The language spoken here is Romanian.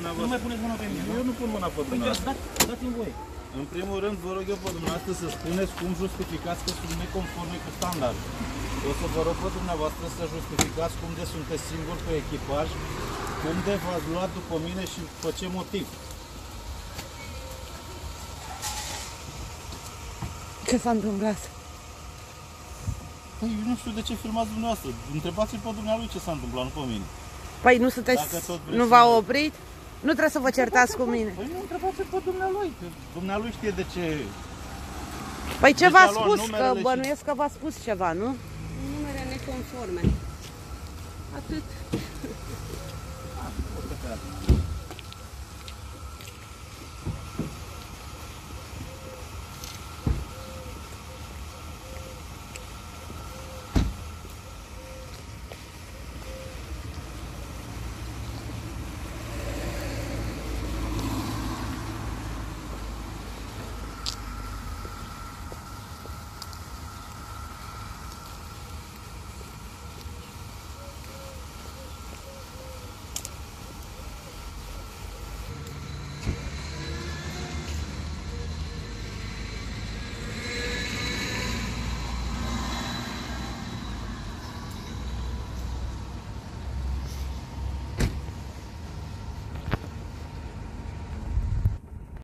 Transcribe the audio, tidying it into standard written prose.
dumneavoastră. Nu mai puneți mâna pe mine. Eu nu pun mâna pe dumneavoastră. Dați-mi voie. În primul rând, vă rog eu pe dumneavoastră să spuneți cum justificați că sunt neconforme cu standard. O să vă rog pe dumneavoastră să justificați cum de sunteți singuri pe echipaj, cum de v-ați luat după mine și pe ce motiv. Ce s-a întâmplat? Păi, eu nu știu de ce filmați dumneavoastră. Întrebați-l pe dumnealui ce s-a întâmplat, nu pe mine. Păi nu sunteți, nu v-a oprit? Nu trebuie să vă certați cu mine. Păi nu întrebați-l pe dumnealui, că dumnealui știe de ce... Păi ce v-a spus? Că numerele și- bănuiesc că v-a spus ceva, nu? Numere neconforme. Atât.